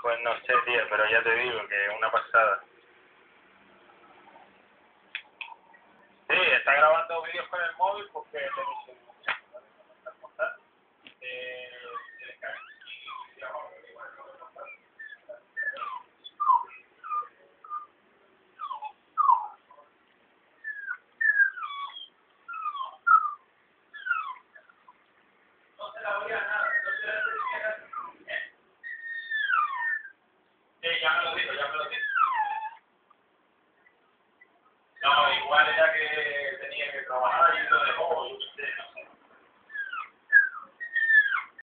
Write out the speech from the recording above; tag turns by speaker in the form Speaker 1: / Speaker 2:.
Speaker 1: Pues no sé, tío, pero ya te digo que es una pasada. Sí, está grabando vídeos con el móvil.